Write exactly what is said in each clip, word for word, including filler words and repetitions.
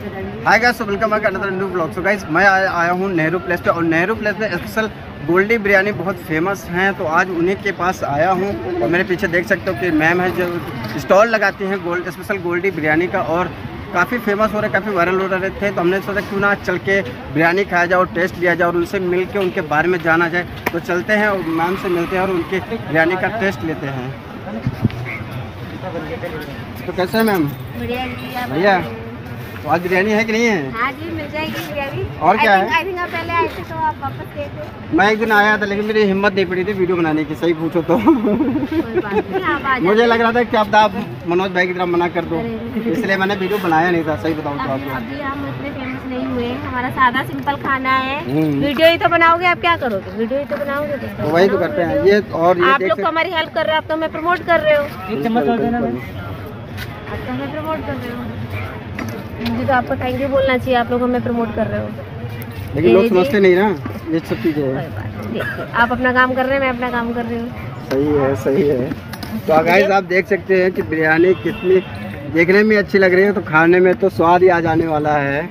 हाय guys, welcome back another new blog. So guys, मैं आया, आया हूँ नेहरू प्लेस पे, और नेहरू प्लेस में स्पेशल गोल्डी बिरयानी बहुत फेमस हैं, तो आज उन्हीं के पास आया हूँ। और मेरे पीछे देख सकते हो कि मैम है जो स्टॉल लगाती हैं गोल्ड स्पेशल गोल्डी बिरयानी का, और काफ़ी फेमस हो रहे, काफ़ी वायरल हो रहे थे। तो हमने सोचा क्यों ना चल के बिरयानी खाया जाए और टेस्ट लिया जाए और उनसे मिल के उनके बारे में जाना जाए। तो चलते हैं और मैम से मिलते हैं और उनके बिरयानी का टेस्ट लेते हैं। तो कैसे है मैम? बढ़िया भैया, तो आज बिरयानी है कि नहीं है? हाँ जी, मिल जाएगी बिरयानी। और क्या है? आई थिंक आप पहले आए थे तो आप वापस गए थे। मैं एक दिन आया था, लेकिन मेरी हिम्मत नहीं पड़ी थी वीडियो बनाने की, सही पूछो तो। कोई बात नहीं, आप आ जाइए। मुझे लग रहा था कि आप आप मनोज भाई की तरह मना कर दो, इसलिए मैंने वीडियो बनाया नहीं था, सही बताऊँ तो आपको। अभी हम इतने फेमस नहीं हुए, हमारा सादा सिंपल खाना है। वीडियो ही तो बनाओगे, आप क्या करोगे? वीडियो ही तो बनाओगे, तो वही तो करते हैं ये। और ये आप लोग तो हमारी हेल्प कर रहे हो, आप तो हमें प्रमोट कर रहे हो। एक चम्मच और देना। आप तो हमें प्रमोट कर रहे हो, मुझे तो आपको थैंक यू बोलना चाहिए। आप लोग हमें प्रमोट कर रहे हो, लेकिन लोग समझते नहीं ना ये सब चीजें। आप अपना काम कर रहे हैं, मैं अपना काम कर रही हूँ। सही है, सही है। तो गाइस, आप देख सकते हैं कि बिरयानी कितनी देखने में अच्छी लग रही है, तो खाने में तो स्वाद ही आ जाने वाला है।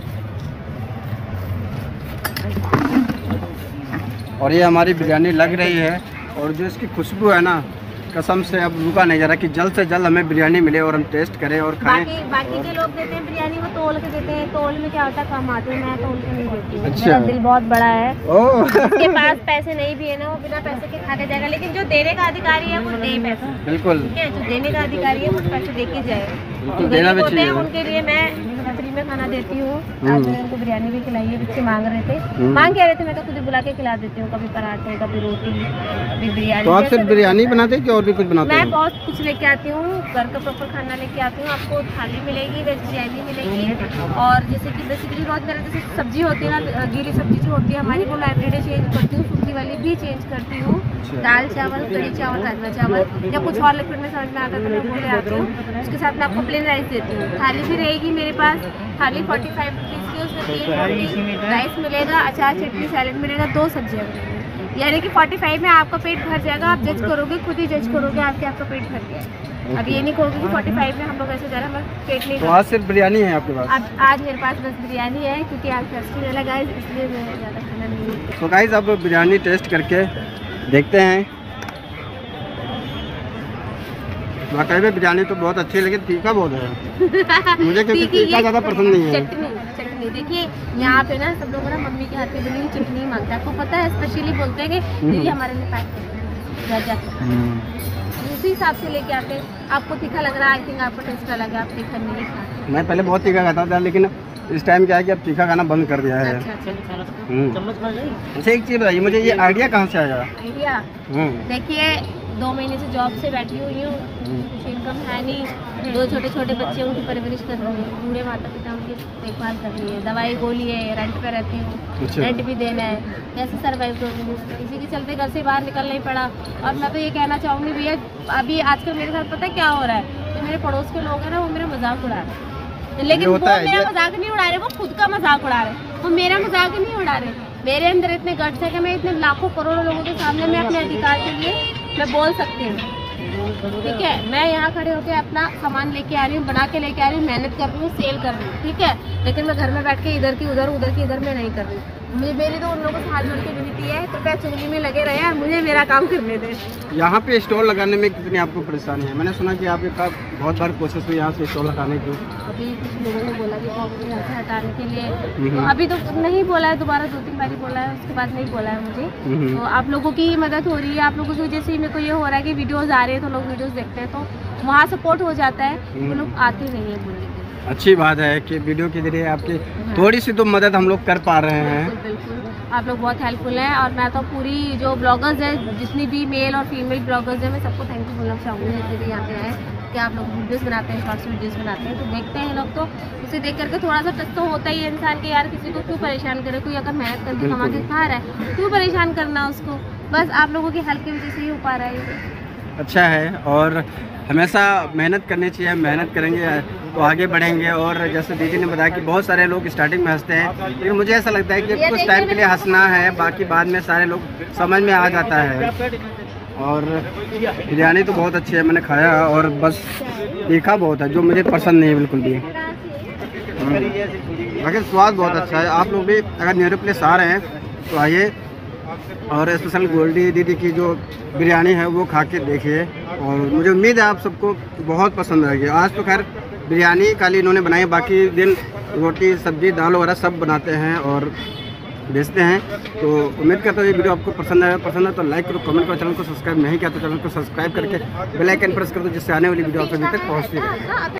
और ये हमारी बिरयानी लग रही है, और जो इसकी खुशबू है ना, कसम से अब रुका नहीं जा रहा कि जल्द से जल्द हमें बिरयानी मिले और हम टेस्ट करें और खाएं। बाकी बाकी जो लोग देते हैं बिरयानी वो तोल के देते हैं, तोल में क्या होता है कम आते हैं, मैं तोल के नहीं देती हूँ। अच्छा। मेरा दिल बहुत बड़ा है, ओह। जिसके पास पैसे नहीं भी है ना वो बिना पैसे के खा के जाएगा, लेकिन जो देने का अधिकारी है वो दे पैसा। बिल्कुल, ठीक है, जो देने का अधिकारी है वो पैसे दे के जाए। जो देना भी गरीब होते हैं चाहिए। उनके लिए मैं फ्री में खाना देती हूँ। आज मैंने उनको बिरयानी भी खिलाई है, बच्चे मांग रहे थे, मांग कह रहे थे, मैं तो खुद ही बुला के खिला देती हूँ, कभी पराठे, कभी रोटी, कभी बिरयानी। तो आप सिर्फ बिरयानी बनाते हैं कि और भी कुछ बनाते मैं हैं? बहुत कुछ लेके आती हूँ, घर का प्रॉपर खाना लेके आती हूँ। आपको थाली मिलेगी, वेज बिरयानी मिलेगी, और जैसे कि बेसिकली रोज मेरा जैसे सब्जी होती है ना, गीली सब्जी जो होती है हमारी, वो एवरीडे चेंज करती हूँ, सूखी वाली भी चेंज करती हूँ। दाल चावल, कड़ी चावल, राजमा चावल, या कुछ और लिक्विड में समझ में आता है तो मैं वो ले आती हूँ। उसके साथ मैं आपको प्लेन राइस देती हूँ। थाली भी रहेगी मेरे पास, थाली फोर्टी फाइव रुपीज़ की, उसमें तीन रोटी, राइस मिलेगा, अचार, चटनी, सैलेड मिलेगा, दो सब्जियाँ मिलेंगी। यानी कि फोर्टी फाइव में आपका पेट भर जाएगा। आप जज करोगे, खुद ही जज करोगे आपके आपका पेट भर गया। अब ये नहीं कहोगे कि फोर्टी फाइव में हम लोग ऐसे जा रहे हैं, हमारा पेट नहीं। तो आज सिर्फ बिरयानी है आपके पास? अब आज मेरे पास बस बिरयानी है, क्योंकि आज फेस्टिवल है गाइस, इसलिए मैं ज़्यादा खाना नहीं। तो गाइस, अब बिरयानी टेस्ट करके देखते हैं। वाकई में बिरयानी तो बहुत अच्छी है, लेकिन तीखा बहुत है। मुझे क्योंकि तीखा ज़्यादा पसंद नहीं है। चटनी चटनी देखिए, यहाँ पे ना सब लोग ना मम्मी के हाथ की बनी हुई चटनी मांगता है। आपको पता है, स्पेशली बोलते हैं कि दीदी हमारे लिए पैक कर दो, उसी हिसाब से लेके आते हैं। आपको तीखा लग रहा है, आई थिंक आपको टेस्ट अलग है, आप तीखा नहीं खाते। मैं पहले बहुत तीखा खाता था, लेकिन इस टाइम क्या है कि अब तीखा खाना बंद कर दिया है। अच्छा अच्छा। अच्छा, एक चीज़ बताइए मुझे, ये आइडिया कहाँ से आया? आइडिया देखिए, दो महीने से जॉब से बैठी हुई हूँ, कुछ इनकम है नहीं, दो छोटे छोटे बच्चे, उनकी परवरिश कर रही है, बूढ़े माता पिता उनकी देखभाल कर रही है, दवाई गोली है, रेंट पे रहती हूँ। अच्छा। रेंट भी देना है, कैसे सर्वाइव करूँगी, इसी के चलते घर से बाहर निकलना ही पड़ा। और मैं तो ये कहना चाहूँगी भैया, अभी आजकल मेरे साथ पता है क्या हो रहा है, जो मेरे पड़ोस के लोग हैं ना वो मेरा मजाक उड़ा रहे हैं, लेकिन वो मेरा मजाक नहीं उड़ा रहे, वो खुद का मजाक उड़ा रहे, वो मेरा मजाक नहीं उड़ा रहे। मेरे अंदर इतने गट्स है कि मैं इतने लाखों करोड़ों लोगों के सामने मैं अपने अधिकार के लिए मैं बोल सकती हूँ। ठीक है, मैं यहाँ खड़े होकर अपना सामान लेके आ रही हूँ, बना के लेके आ रही हूँ, मेहनत कर रही हूँ, सेल कर रही हूँ, ठीक है, लेकिन मैं घर में बैठ के इधर की उधर, उधर की इधर में नहीं कर रही। मुझे मेरी तो उन लोगों से हाथ जोड़ के विनती है, कृपया चुगली में लगे रहे, मुझे मेरा काम करने दें। यहाँ पे स्टॉल लगाने में कितनी आपको परेशानी है? मैंने सुना कि आपके बहुत बार कोशिश हुई यहाँ से स्टॉल लगाने की। अभी कुछ लोगों ने बोला कि आपको यहाँ से हटाने के लिए, तो अभी तो नहीं बोला है, दोबारा दो तीन बार बोला है, उसके बाद नहीं बोला है मुझे। तो आप लोगों की मदद हो रही है, आप लोगों की वजह से मेरे को ये हो रहा है कि वीडियोज़ आ रहे हैं, तो लोग वीडियोज़ देखते हैं, तो वहाँ सपोर्ट हो जाता है, वो लोग आते नहीं है बोलने के। अच्छी बात है कि वीडियो के जरिए आपकी थोड़ी सी तो मदद हम लोग कर पा रहे हैं। बिल्कुल बिल्कुल, आप लोग बहुत हेल्पफुल हैं, और मैं तो पूरी जो ब्लॉगर्स हैं, जितनी भी मेल और फीमेल ब्लॉगर्स हैं, मैं सबको थैंक यू बोलना चाहूँगी जितने भी यहाँ पे आए, कि आप लोग वीडियोस बनाते हैं, शॉर्ट्स वीडियोस बनाते हैं, तो देखते हैं लोग, तो उसे देख करके थोड़ा सा टच तो होता ही है इंसान के, यार किसी को क्यों परेशान करे, कोई अगर मेहनत करके कमा के खा रहा है क्यों परेशान करना उसको। बस आप लोगों की हेल्प की वजह से ही हो पा रहा है। अच्छा है, और हमेशा मेहनत करनी चाहिए, मेहनत करेंगे तो आगे बढ़ेंगे। और जैसे दीदी ने बताया कि बहुत सारे लोग स्टार्टिंग में हंसते हैं, लेकिन मुझे ऐसा लगता है कि कुछ टाइम के लिए हंसना है, बाकी बाद में सारे लोग समझ में आ जाता है। और बिरयानी तो बहुत अच्छी है, मैंने खाया, और बस तीखा बहुत है जो मुझे पसंद नहीं है बिल्कुल भी। बाकी स्वाद बहुत अच्छा है। आप लोग भी अगर नेहरू प्लेस आ रहे हैं तो आइए और स्पेशल गोल्डी दीदी की जो बिरयानी है वो खा के देखिए, और मुझे उम्मीद है आप सबको बहुत पसंद आएगी। आज तो खैर बिरयानी खाली इन्होंने बनाई, बाकी दिन रोटी सब्जी दाल वगैरह सब बनाते हैं और बेचते हैं। तो उम्मीद करता हूँ ये वीडियो आपको पसंद आया। पसंद है तो लाइक करो, कमेंट करो, चैनल को सब्सक्राइब नहीं किया तो चैनल को सब्सक्राइब करके बेल आइकन प्रेस कर दो, जिससे आने वाली वीडियो आप सभी तक पहुँचती है।